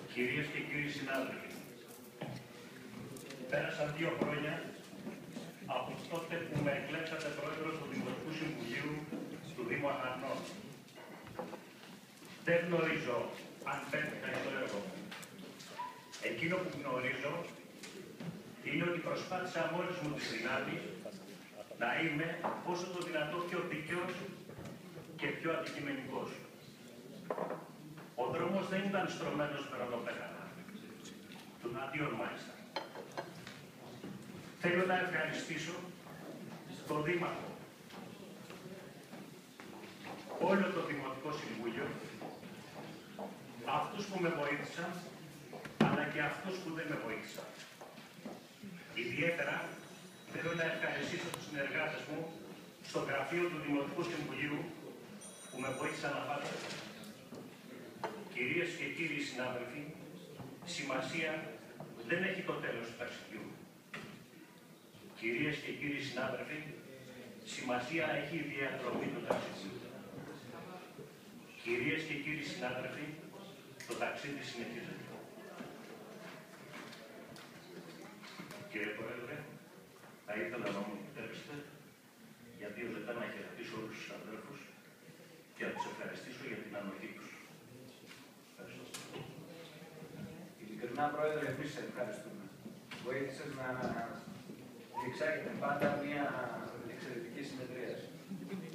Κυρίες και κύριοι συνάδελφοι, πέρασαν 2 χρόνια από τότε που με εκλέξατε πρόεδρος του Δημοτικού Συμβουλίου του Δήμου Αχαρνών. Δεν γνωρίζω αν πέτυχα στο έργο μου. Εκείνο που γνωρίζω είναι ότι προσπάθησα μόλις μου τις δυνάμεις να είμαι όσο το δυνατό πιο δίκαιος και πιο αντικειμενικός. Ο δρόμος δεν ήταν στρωμένος με ροδοπέταλα, του αντίον μάλιστα. Θέλω να ευχαριστήσω τον Δήμαρχο, όλο το Δημοτικό Συμβούλιο, αυτούς που με βοήθησαν, αλλά και αυτούς που δεν με βοήθησαν. Ιδιαίτερα θέλω να ευχαριστήσω τους συνεργάτες μου στο γραφείο του Δημοτικού Συμβουλίου που με βοήθησαν να πάτε. Κυρίες και κύριοι συνάδελφοι, σημασία δεν έχει το τέλος του ταξιδιού. Κυρίες και κύριοι συνάδελφοι, σημασία έχει η διαδρομή του ταξιδιού. Κυρίες και κύριοι συνάδελφοι, το ταξίδι συνεχίζεται. Κύριε Πρόεδρε, θα ήθελα να μου επιτρέψετε για 2 λεπτά να χαιρετήσω όλους τους αδέλφους και να τους ευχαριστήσω για την ανοχή τους. Ευχαριστώ. Ειλικρινά, Πρόεδρε, εμείς σε ευχαριστούμε. Βοήθησες να διεξάγεται πάντα μια εξαιρετική συνεδρίαση.